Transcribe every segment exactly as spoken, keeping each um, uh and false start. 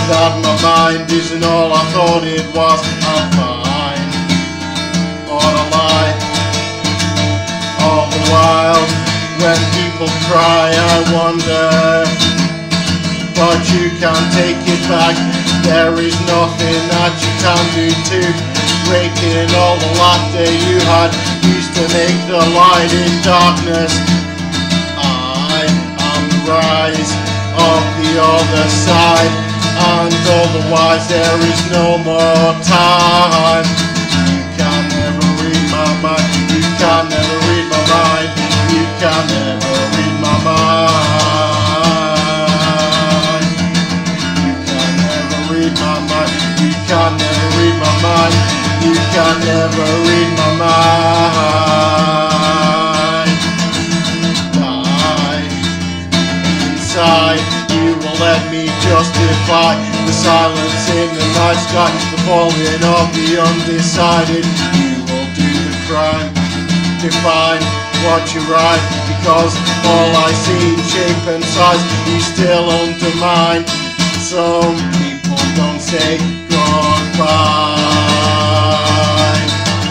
that my mind isn't all I thought it was. I'm fine, what a lie. All the while, when people cry, I wonder, but you can't take it back. There is nothing that you can do to breaking all the laughter you had used to make the light in darkness. I am the rise of the other side, and otherwise there is no more time. You can never read my mind, you can never read my mind, you can never read my mind. You can never read my mind, you can never read my mind, you can never read my mind. Die inside, you will let me justify the silence in the night sky, the falling of the undecided. You will do the crime, define what you write, because all I see in shape and size you still undermine. Some people don't say goodbye,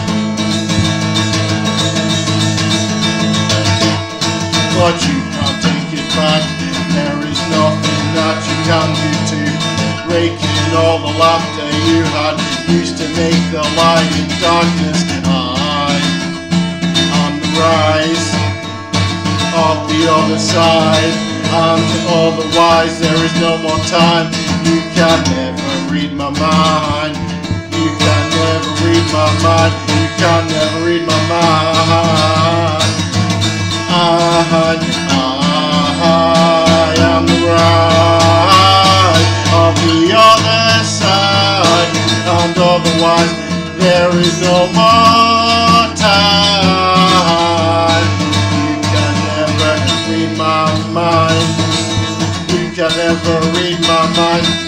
but you can't take it back. There is nothing that you can do to breaking all the laughter you had used to make the light in darkness. I am the rise of the other side, and otherwise there is no more time. You can never read my mind, you can never read my mind, you can never read my mind. I, I am the rise of the other side, and otherwise there is no more time. You can never read my mind, you can never read my mind.